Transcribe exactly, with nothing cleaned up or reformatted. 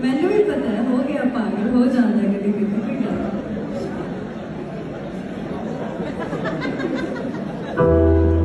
मैंने भी पता है, हो गया पागल, हो जाता है कभी कभी कोई गल।